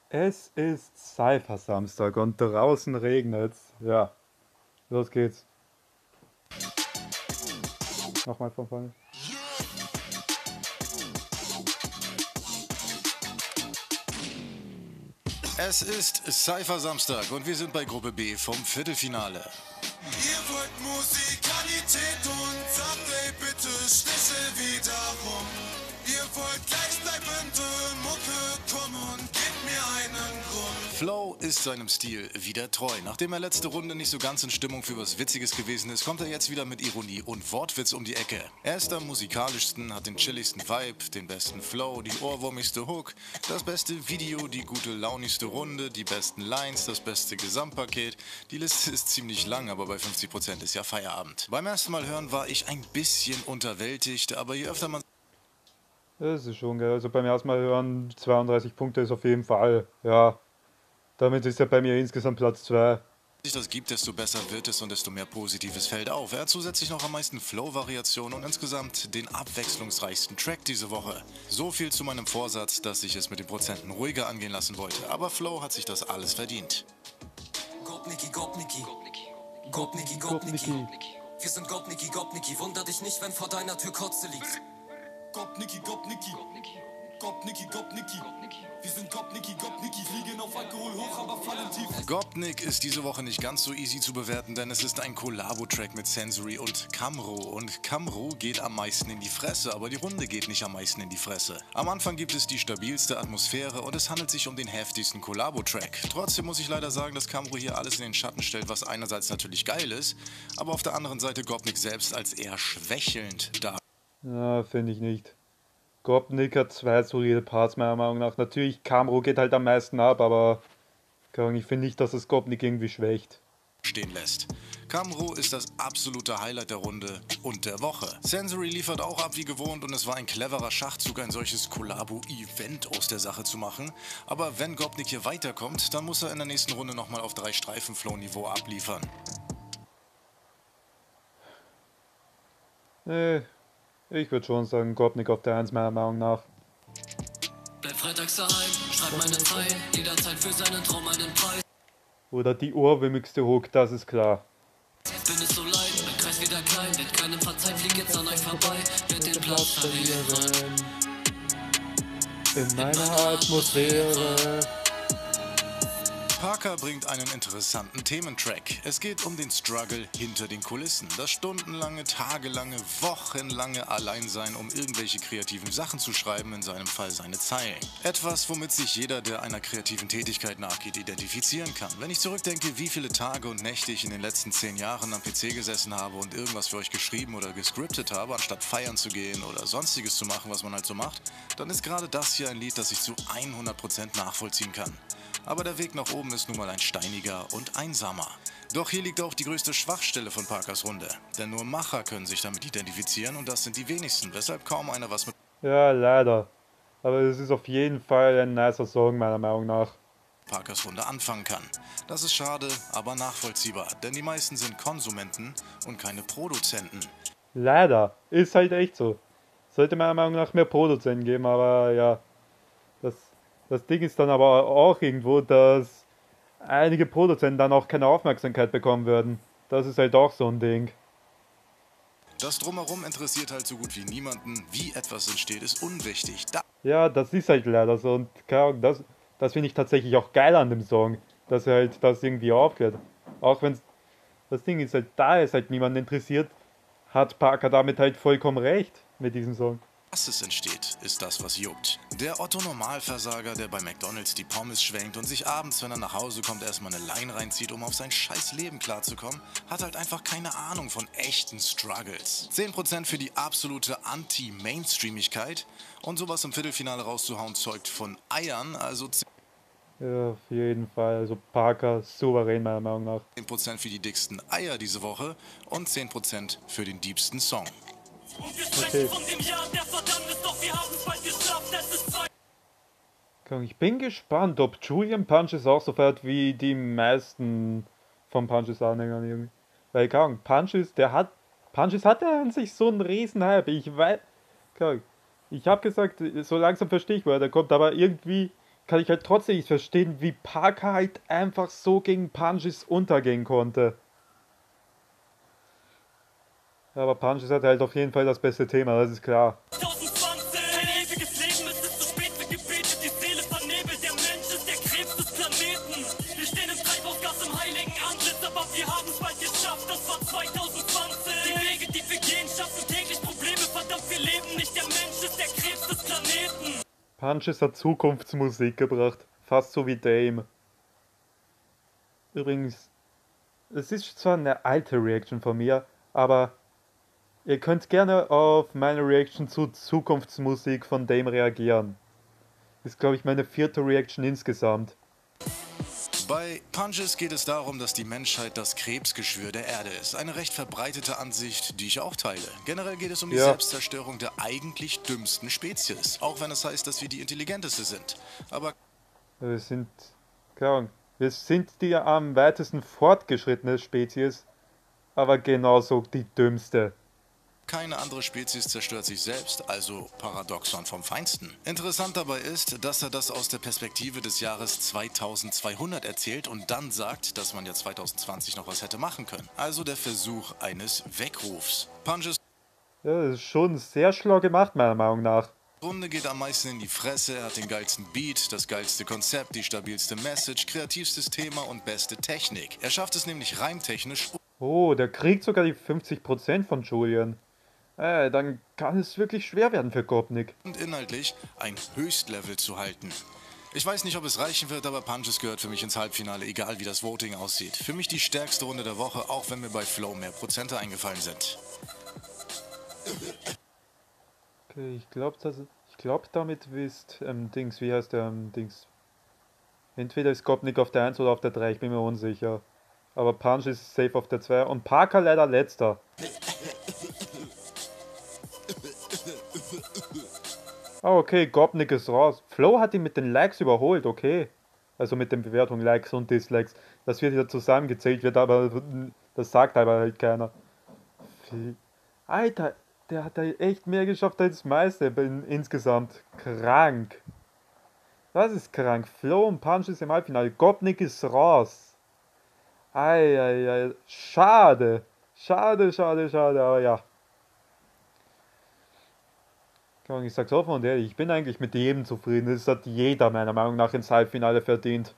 Es ist Cypher-Samstag und draußen regnet's. Ja, los geht's. Nochmal von vorne. Es ist Cypher Samstag und wir sind bei Gruppe B vom Viertelfinale. Ihr wollt Musikalität und sagt, ey, bitte Schlüssel wieder rum. Ihr wollt gleichbleibende Mucke, komm und gebt mir einen Grund. Flow ist seinem Stil wieder treu. Nachdem er letzte Runde nicht so ganz in Stimmung für was Witziges gewesen ist, kommt er jetzt wieder mit Ironie und Wortwitz um die Ecke. Er ist am musikalischsten, hat den chilligsten Vibe, den besten Flow, die ohrwurmigste Hook, das beste Video, die gute launigste Runde, die besten Lines, das beste Gesamtpaket. Die Liste ist ziemlich lang, aber bei 50% ist ja Feierabend. Beim ersten Mal hören war ich ein bisschen unterwältigt, aber je öfter man Das ist schon geil. Also beim ersten Mal hören 32 Punkte ist auf jeden Fall. Ja, damit ist er bei mir insgesamt Platz 2. sich das gibt, desto besser wird es und desto mehr Positives fällt auf. Er hat zusätzlich noch am meisten Flow-Variationen und insgesamt den abwechslungsreichsten Track diese Woche. So viel zu meinem Vorsatz, dass ich es mit den Prozenten ruhiger angehen lassen wollte. Aber Flow hat sich das alles verdient. Gopniki, Gopniki. Gopniki, Gopniki. Wir sind Gopniki, Gopniki. Wunder dich nicht, wenn vor deiner Tür Kotze liegt. Gopniki, Gopniki. Gopniki, Gopniki. Wir sind Gopniki, Gopniki. Fliegen auf Alkohol hoch, aber fallen tief. Gopnik ist diese Woche nicht ganz so easy zu bewerten, denn es ist ein Collabo-Track mit Sensory und Camro. Und Camro geht am meisten in die Fresse, aber die Runde geht nicht am meisten in die Fresse. Am Anfang gibt es die stabilste Atmosphäre und es handelt sich um den heftigsten Collabo-Track. Trotzdem muss ich leider sagen, dass Camro hier alles in den Schatten stellt, was einerseits natürlich geil ist, aber auf der anderen Seite Gopnik selbst als eher schwächelnd darstellt. Ja, finde ich nicht. Gopnik hat zwei solide Parts meiner Meinung nach. Natürlich, Kamro geht halt am meisten ab, aber ich finde nicht, dass es Gopnik irgendwie schwächt. Stehen lässt. Camro ist das absolute Highlight der Runde und der Woche. Sensory liefert auch ab wie gewohnt und es war ein cleverer Schachzug, ein solches Collabo-Event aus der Sache zu machen. Aber wenn Gopnik hier weiterkommt, dann muss er in der nächsten Runde nochmal auf 3 Streifen-Flow-Niveau abliefern. Ich würde schon sagen, Gopnik auf der 1 meiner Meinung nach. Bleib freitags daheim, schreib meine Zeilen. Jederzeit für seinen Traum einen Preis. Oder die ohrwürmigste Hook, das ist klar. Bin es so leid, mein Kreis wieder klein. Wird keinem verzeiht, flieg jetzt an euch vorbei. Wird den Platz verlieren. In meiner Atmosphäre. Parker bringt einen interessanten Thementrack. Es geht um den Struggle hinter den Kulissen. Das stundenlange, tagelange, wochenlange Alleinsein, um irgendwelche kreativen Sachen zu schreiben, in seinem Fall seine Zeilen. Etwas, womit sich jeder, der einer kreativen Tätigkeit nachgeht, identifizieren kann. Wenn ich zurückdenke, wie viele Tage und Nächte ich in den letzten 10 Jahren am PC gesessen habe und irgendwas für euch geschrieben oder gescriptet habe, anstatt feiern zu gehen oder sonstiges zu machen, was man halt so macht, dann ist gerade das hier ein Lied, das ich zu 100% nachvollziehen kann. Aber der Weg nach oben ist nun mal ein steiniger und einsamer. Doch hier liegt auch die größte Schwachstelle von Parkers Runde. Denn nur Macher können sich damit identifizieren und das sind die wenigsten, weshalb kaum einer was mit Ja, leider. Aber es ist auf jeden Fall ein nicer Song, meiner Meinung nach. Parkers Runde anfangen kann. Das ist schade, aber nachvollziehbar, denn die meisten sind Konsumenten und keine Produzenten. Leider. Ist halt echt so. Sollte meiner Meinung nach mehr Produzenten geben, aber ja. Das, das Ding ist dann aber auch irgendwo, dass einige Produzenten dann auch keine Aufmerksamkeit bekommen würden. Das ist halt auch so ein Ding. Das Drumherum interessiert halt so gut wie niemanden. Wie etwas entsteht, ist unwichtig. Ja, das ist halt leider so. Und keine Ahnung, das finde ich tatsächlich auch geil an dem Song. Dass er halt das irgendwie aufklärt. Auch wenn das Ding ist halt, da es halt niemanden interessiert, hat Parker damit halt vollkommen recht mit diesem Song. Dass es entsteht, ist das, was juckt. Der Otto-Normalversager, der bei McDonalds die Pommes schwenkt und sich abends, wenn er nach Hause kommt, erstmal eine Line reinzieht, um auf sein scheiß Leben klarzukommen, hat halt einfach keine Ahnung von echten Struggles. 10% für die absolute Anti-Mainstreamigkeit und sowas im Viertelfinale rauszuhauen zeugt von Eiern, also Ja, auf jeden Fall. Also Parker souverän meiner Meinung nach. 10% für die dicksten Eier diese Woche und 10% für den diebsten Song. Und wir sprechen von dem Jahr der Verdammnis, doch wir haben es bald geschafft, es ist Zeit. Ich bin gespannt, ob Julian Punches auch so fährt wie die meisten von Punches-Anhängern irgendwie. Weil, Punches hat ja an sich so einen riesen Hype. Ich weiß, ich habe gesagt, so langsam verstehe ich, woher der kommt, aber irgendwie, kann ich halt trotzdem nicht verstehen, wie Parker halt einfach so gegen Punches untergehen konnte. Aber Punches hat halt auf jeden Fall das beste Thema, das ist klar. 2020, ein ewiges Leben, es ist zu spät für Gebete, die Seele vernebelt, der Mensch ist der Krebs des Planeten. Wir stehen im Treibhausgas im heiligen Antlitz, aber wir haben es bald geschafft, das war 2020. Die Wege, die wir gehen, schaffen täglich Probleme, verdammt, wir leben nicht, der Mensch ist der Krebs des Planeten. Punches hat Zukunftsmusik gebracht, fast so wie Dame. Übrigens, es ist zwar eine alte Reaction von mir, aber ihr könnt gerne auf meine Reaction zu Zukunftsmusik von Dame reagieren. Ist, glaube ich, meine 4. Reaction insgesamt. Bei Punches geht es darum, dass die Menschheit das Krebsgeschwür der Erde ist. Eine recht verbreitete Ansicht, die ich auch teile. Generell geht es um die Ja. Selbstzerstörung der eigentlich dümmsten Spezies. Auch wenn es heißt, dass wir die intelligenteste sind. Aber Wir sind, keine Ahnung, wir sind die am weitesten fortgeschrittene Spezies, aber genauso die dümmste. keine andere Spezies zerstört sich selbst, also Paradoxon vom Feinsten. Interessant dabei ist, dass er das aus der Perspektive des Jahres 2200 erzählt und dann sagt, dass man ja 2020 noch was hätte machen können. Also der Versuch eines Weckrufs. Punches Ja, das ist schon sehr schlau gemacht, meiner Meinung nach. Runde geht am meisten in die Fresse, er hat den geilsten Beat, das geilste Konzept, die stabilste Message, kreativstes Thema und beste Technik. Er schafft es nämlich reimtechnisch Oh, der kriegt sogar die 50% von Julian. Dann kann es wirklich schwer werden für Gopnik. und inhaltlich ein Höchstlevel zu halten. Ich weiß nicht, ob es reichen wird, aber Punches gehört für mich ins Halbfinale, egal wie das Voting aussieht. Für mich die stärkste Runde der Woche, auch wenn mir bei Flow mehr Prozente eingefallen sind. Okay, ich glaube, damit wisst, wie heißt der, Dings. Entweder ist Gopnik auf der 1 oder auf der 3, ich bin mir unsicher. Aber Punch ist safe auf der 2 und Parker leider letzter. Ah, okay, Gopnik ist raus. Flo hat ihn mit den Likes überholt, okay. Also mit den Bewertungen, Likes und Dislikes. Das wird ja zusammengezählt, wird aber, das sagt aber halt keiner. Alter, der hat da echt mehr geschafft als meiste insgesamt. Krank. Das ist krank. Flo und Punch ist im Halbfinale. Gopnik ist raus. Eieiei. Schade. Schade, aber ja. Ich sag's offen und ehrlich, ich bin eigentlich mit jedem zufrieden. Das hat jeder meiner Meinung nach ins Halbfinale verdient.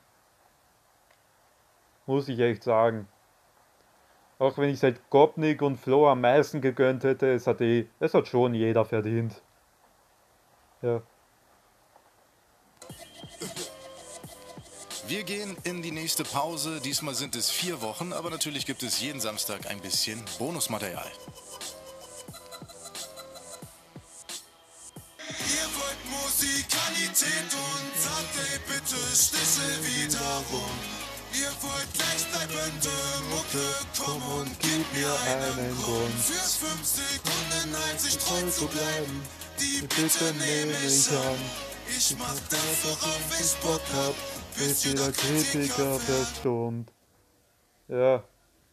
Muss ich echt sagen. Auch wenn ich seit Gopnik und Flo am meisten gegönnt hätte, es hat schon jeder verdient. Ja. Wir gehen in die nächste Pause. Diesmal sind es 4 Wochen, aber natürlich gibt es jeden Samstag ein bisschen Bonusmaterial. Ihr wollt Musikalität und sagt, ey, bitte Schlüssel wieder rum. Ihr wollt gleich bleibende Mucke, komm und gib mir einen Grund. Fürs 5 Sekunden einzig treu zu bleiben, die Bitte nehme ich an. Ich mach das, worauf ich Bock hab, bis jeder Kritiker verstummt. Ja.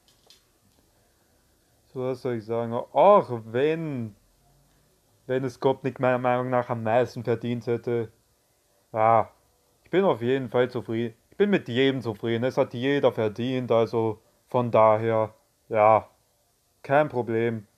So, was soll ich sagen? Auch wenn es Gopnik meiner Meinung nach am meisten verdient hätte. Ja, ich bin auf jeden Fall zufrieden. Ich bin mit jedem zufrieden. Es hat jeder verdient, also von daher, ja, kein Problem.